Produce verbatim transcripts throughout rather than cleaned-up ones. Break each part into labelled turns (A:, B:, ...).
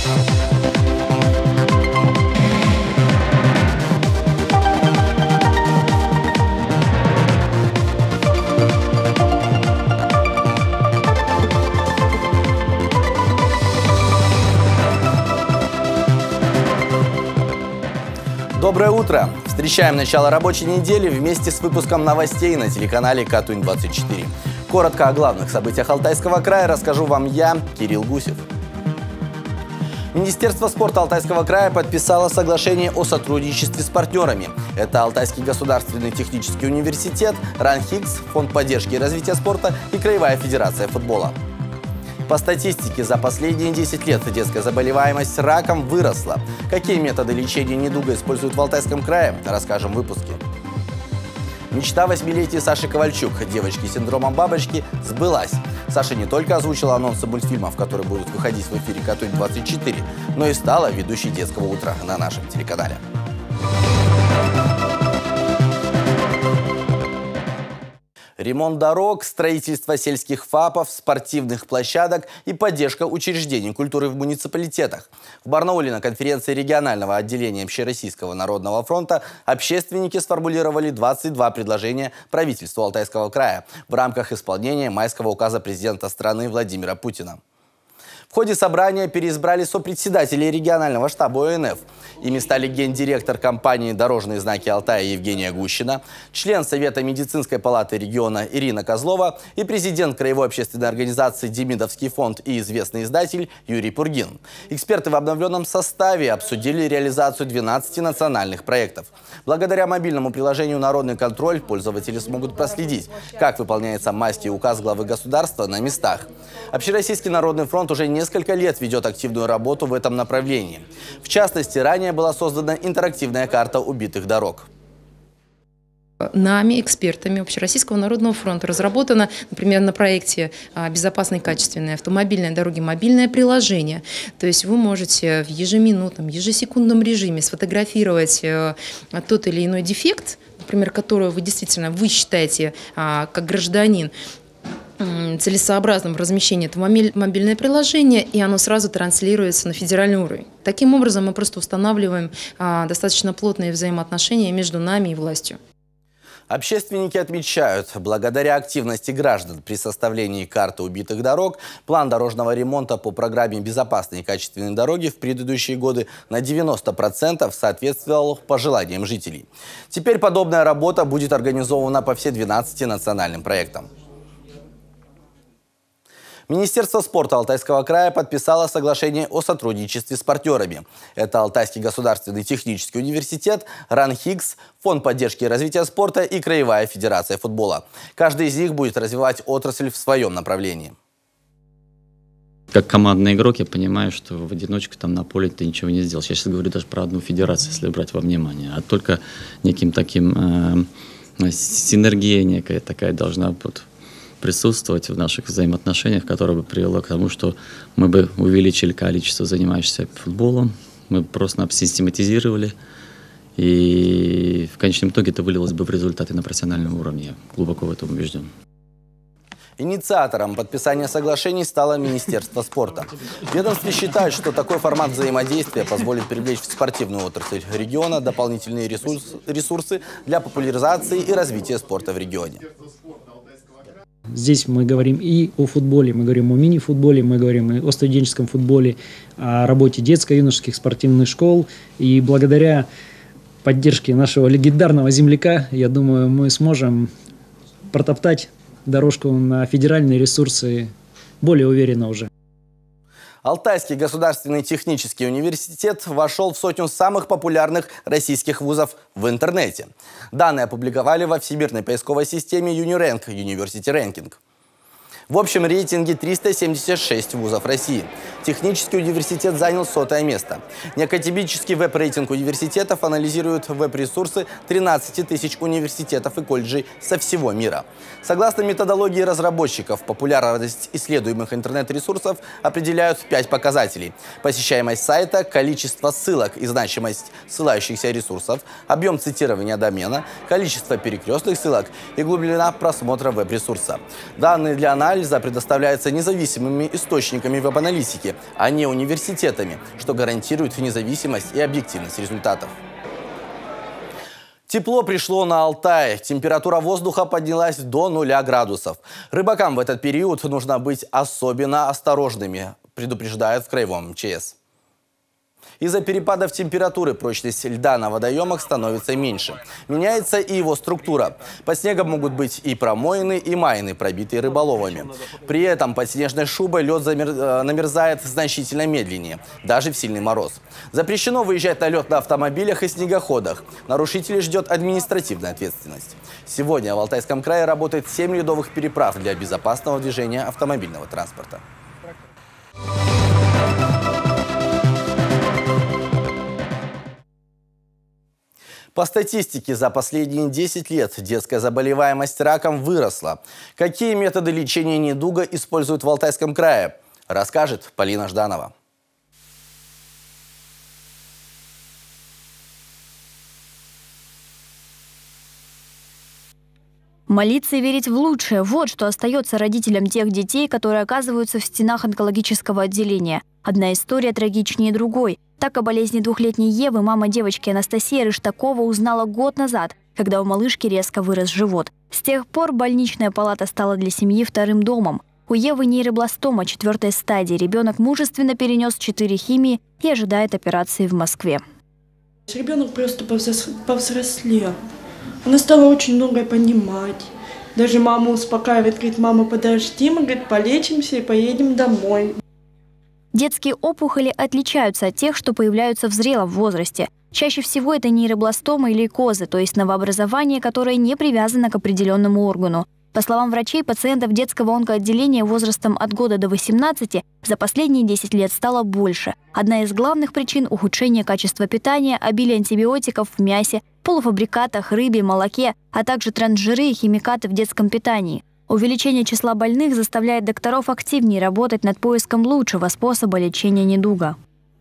A: Доброе утро! Встречаем начало рабочей недели вместе с выпуском новостей на телеканале Катунь двадцать четыре. Коротко о главных событиях Алтайского края расскажу вам я, Кирилл Гусев. Министерство спорта Алтайского края подписало соглашение о сотрудничестве с партнерами. Это Алтайский государственный технический университет, РАНХИКС, Фонд поддержки и развития спорта и Краевая федерация футбола. По статистике, за последние десять лет детская заболеваемость раком выросла. Какие методы лечения недуга используют в Алтайском крае, расскажем в выпуске. Мечта восьмилетней Саши Ковальчук, девочки с синдромом бабочки, сбылась. Саша не только озвучила анонсы мультфильмов, которые будут выходить в эфире Катунь двадцать четыре, но и стала ведущей детского утра на нашем телеканале. Ремонт дорог, строительство сельских ФАПов, спортивных площадок и поддержка учреждений культуры в муниципалитетах. В Барнауле на конференции регионального отделения Общероссийского народного фронта общественники сформулировали двадцать два предложения правительству Алтайского края в рамках исполнения майского указа президента страны Владимира Путина. В ходе собрания переизбрали сопредседателей регионального штаба О Н Ф. Ими стали гендиректор компании «Дорожные знаки Алтая» Евгения Гущина, член Совета медицинской палаты региона Ирина Козлова и президент Краевой общественной организации «Демидовский фонд» и известный издатель Юрий Пургин. Эксперты в обновленном составе обсудили реализацию двенадцати национальных проектов. Благодаря мобильному приложению «Народный контроль» пользователи смогут проследить, как выполняется майский указ главы государства на местах. Общероссийский народный фронт уже несколько лет ведет активную работу в этом направлении. В частности, ранее была создана интерактивная карта убитых дорог.
B: Нами, экспертами Общероссийского народного фронта, разработано, например, на проекте «Безопасные и качественные автомобильные дороги» мобильное приложение. То есть вы можете в ежеминутном, ежесекундном режиме сфотографировать тот или иной дефект, например, который вы действительно вы считаете как гражданин целесообразным в размещении этого мобильное приложение, и оно сразу транслируется на федеральный уровень. Таким образом, мы просто устанавливаем достаточно плотные взаимоотношения между нами и властью.
A: Общественники отмечают, благодаря активности граждан при составлении карты убитых дорог, план дорожного ремонта по программе «Безопасные и качественные дороги» в предыдущие годы на девяносто процентов соответствовал пожеланиям жителей. Теперь подобная работа будет организована по всем двенадцати национальным проектам. Министерство спорта Алтайского края подписало соглашение о сотрудничестве с партнерами. Это Алтайский государственный технический университет, РАНХИКС, Фонд поддержки и развития спорта и Краевая федерация футбола. Каждый из них будет развивать отрасль в своем направлении.
C: Как командный игрок я понимаю, что в одиночку там на поле ты ничего не сделаешь. Я сейчас говорю даже про одну федерацию, если брать во внимание. А только неким таким э, синергия некая такая должна быть присутствовать в наших взаимоотношениях, которое бы привело к тому, что мы бы увеличили количество занимающихся футболом, мы просто систематизировали, и в конечном итоге это вылилось бы в результаты на профессиональном уровне. Я глубоко в этом убежден.
A: Инициатором подписания соглашений стало Министерство спорта. Ведомство считает, что такой формат взаимодействия позволит привлечь в спортивную отрасль региона дополнительные ресурсы, ресурсы для популяризации и развития спорта в регионе.
D: Здесь мы говорим и о футболе, мы говорим о мини-футболе, мы говорим и о студенческом футболе, о работе детско-юношеских спортивных школ. И благодаря поддержке нашего легендарного земляка, я думаю, мы сможем протоптать дорожку на федеральные ресурсы более уверенно уже.
A: Алтайский государственный технический университет вошел в сотню самых популярных российских вузов в интернете. Данные опубликовали во всемирной поисковой системе Unirank University Ranking. В общем рейтинге триста семьдесят шесть вузов России. Технический университет занял сотое место. Неакадемический веб-рейтинг университетов анализирует веб-ресурсы тринадцати тысяч университетов и колледжей со всего мира. Согласно методологии разработчиков, популярность исследуемых интернет-ресурсов определяют пять показателей: посещаемость сайта, количество ссылок и значимость ссылающихся ресурсов, объем цитирования домена, количество перекрестных ссылок и глубина просмотра веб-ресурса. Данные для анализа анализа предоставляется независимыми источниками веб-аналитики, а не университетами, что гарантирует независимость и объективность результатов. Тепло пришло на Алтай. Температура воздуха поднялась до нуля градусов. Рыбакам в этот период нужно быть особенно осторожными, предупреждают в Краевом МЧС. Из-за перепадов температуры прочность льда на водоемах становится меньше. Меняется и его структура. Под снегом могут быть и промоины, и майны, пробитые рыболовами. При этом под снежной шубой лед замер... намерзает значительно медленнее, даже в сильный мороз. Запрещено выезжать на лед на автомобилях и снегоходах. Нарушителей ждет административная ответственность. Сегодня в Алтайском крае работает семь ледовых переправ для безопасного движения автомобильного транспорта. По статистике, за последние десять лет детская заболеваемость раком выросла. Какие методы лечения недуга используют в Алтайском крае, расскажет Полина Жданова.
E: Молиться и верить в лучшее – вот что остается родителям тех детей, которые оказываются в стенах онкологического отделения. Одна история трагичнее другой. Так о болезни двухлетней Евы мама девочки Анастасия Рыштакова узнала год назад, когда у малышки резко вырос живот. С тех пор больничная палата стала для семьи вторым домом. У Евы нейробластома четвертой стадии. Ребенок мужественно перенес четыре химии и ожидает операции в Москве.
F: Ребенок просто повзрослел. Она стала очень многое понимать. Даже мама успокаивает, говорит: мама, подожди, мы, говорит, полечимся и поедем домой.
E: Детские опухоли отличаются от тех, что появляются в зрелом возрасте. Чаще всего это нейробластома или лейкозы, то есть новообразование, которое не привязано к определенному органу. По словам врачей, пациентов детского онкоотделения возрастом от года до восемнадцати за последние десять лет стало больше. Одна из главных причин – ухудшение качества питания, обилие антибиотиков в мясе, полуфабрикатах, рыбе, молоке, а также трансжиры и химикаты в детском питании. Увеличение числа больных заставляет докторов активнее работать над поиском лучшего способа лечения недуга.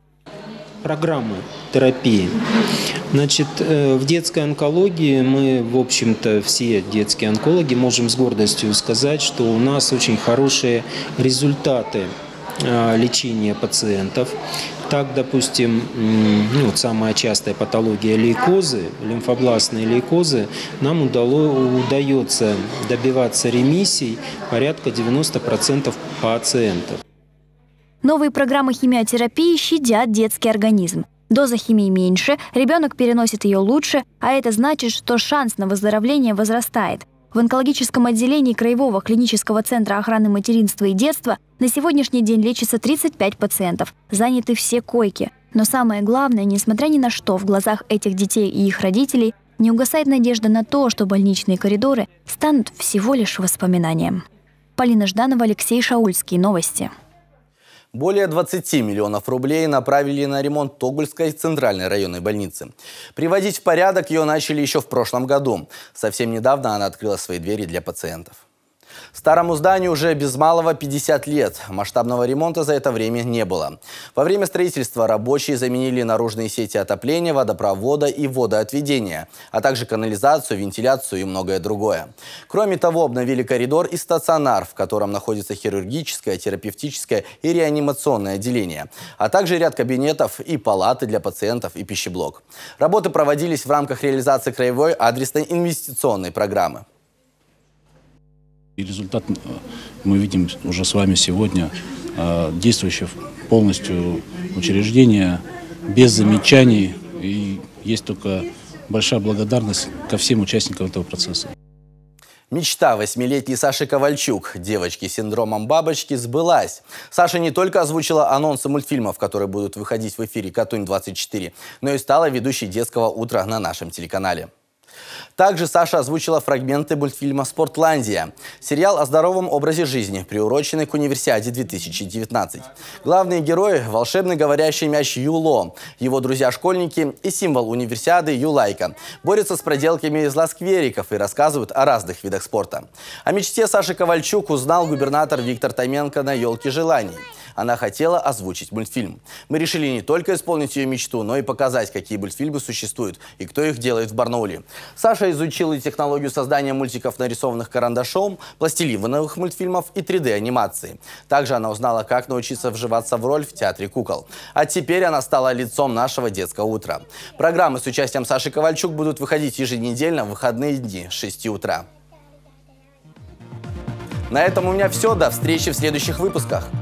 G: Программы терапии. Значит, в детской онкологии мы, в общем-то, все детские онкологи можем с гордостью сказать, что у нас очень хорошие результаты лечения пациентов. Так, допустим, ну, самая частая патология лейкозы, лимфобластные лейкозы, нам удало, удается добиваться ремиссий порядка девяноста процентов пациентов.
E: Новые программы химиотерапии щадят детский организм. Доза химии меньше, ребенок переносит ее лучше, а это значит, что шанс на выздоровление возрастает. В онкологическом отделении Краевого клинического центра охраны материнства и детства на сегодняшний день лечится тридцать пять пациентов, заняты все койки. Но самое главное, несмотря ни на что, в глазах этих детей и их родителей не угасает надежда на то, что больничные коридоры станут всего лишь воспоминанием. Полина Жданова, Алексей Шаульский. Новости.
A: Более двадцати миллионов рублей направили на ремонт Тогульской центральной районной больницы. Приводить в порядок ее начали еще в прошлом году. Совсем недавно она открыла свои двери для пациентов. Старому зданию уже без малого пятьдесят лет. Масштабного ремонта за это время не было. Во время строительства рабочие заменили наружные сети отопления, водопровода и водоотведения, а также канализацию, вентиляцию и многое другое. Кроме того, обновили коридор и стационар, в котором находится хирургическое, терапевтическое и реанимационное отделение, а также ряд кабинетов и палаты для пациентов и пищеблок. Работы проводились в рамках реализации краевой адресной инвестиционной программы.
H: И результат мы видим уже с вами сегодня. Действующее полностью учреждение, без замечаний. И есть только большая благодарность ко всем участникам этого процесса.
A: Мечта восьмилетней Саши Ковальчук, девочки с синдромом бабочки, сбылась. Саша не только озвучила анонсы мультфильмов, которые будут выходить в эфире Катунь двадцать четыре, но и стала ведущей детского утра на нашем телеканале. Также Саша озвучила фрагменты мультфильма «Спортландия». Сериал о здоровом образе жизни, приуроченный к Универсиаде две тысячи девятнадцать. Главные герои – волшебный говорящий мяч Юло, его друзья-школьники и символ Универсиады Юлайка. Борются с проделками из ласквериков и рассказывают о разных видах спорта. О мечте Саши Ковальчук узнал губернатор Виктор Тойменко на «Елке желаний». Она хотела озвучить мультфильм. Мы решили не только исполнить ее мечту, но и показать, какие мультфильмы существуют и кто их делает в Барнауле. Саша изучила и технологию создания мультиков, нарисованных карандашом, пластилиновых мультфильмов и три дэ анимации. Также она узнала, как научиться вживаться в роль в театре кукол. А теперь она стала лицом нашего детского утра. Программы с участием Саши Ковальчук будут выходить еженедельно в выходные дни с шести утра. На этом у меня все. До встречи в следующих выпусках.